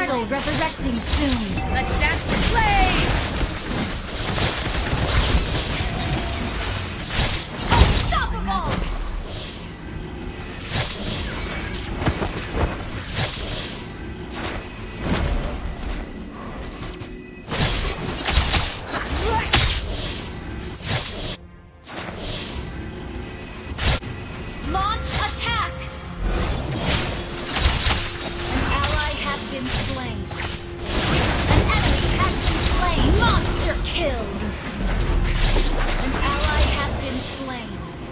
turtle resurrecting soon. Let's dance to play! Unstoppable! Launch attack! An ally has been slain. An enemy has been slain. Monster killed. An ally has been slain.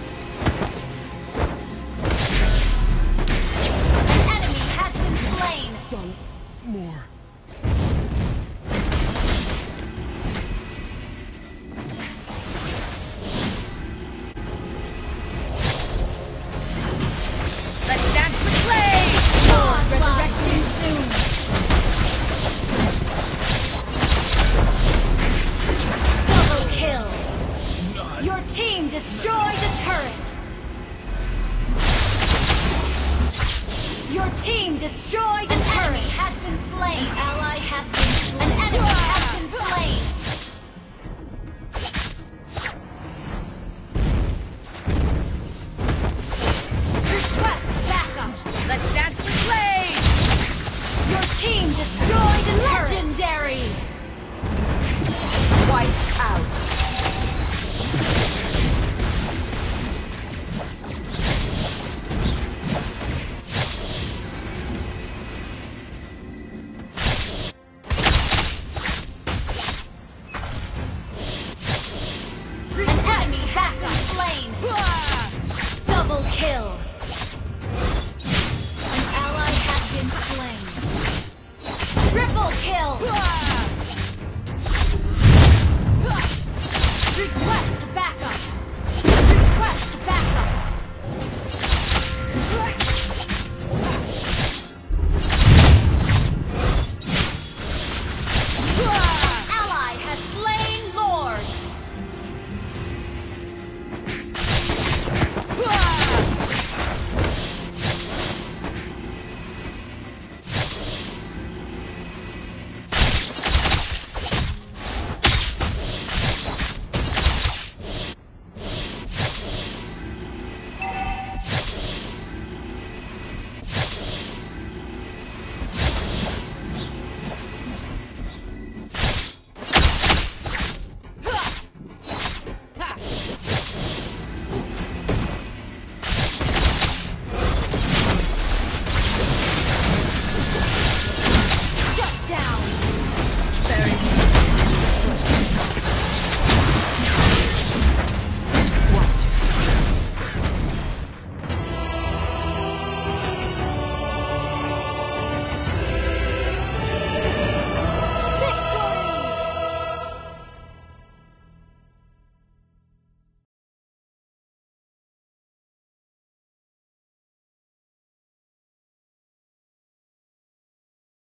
An enemy has been slain. Done more. Let's dance to play! Resurrecting soon. Double kill! Your team destroyed a turret! Your team destroyed a turret! Enemy has been slain! An ally has been slain! An enemy has been slain! Request backup! Let's dance to play! Your team destroyed a turret! Legendary! Wiped out. An enemy has been slain! Double kill! An ally has been slain! Triple kill!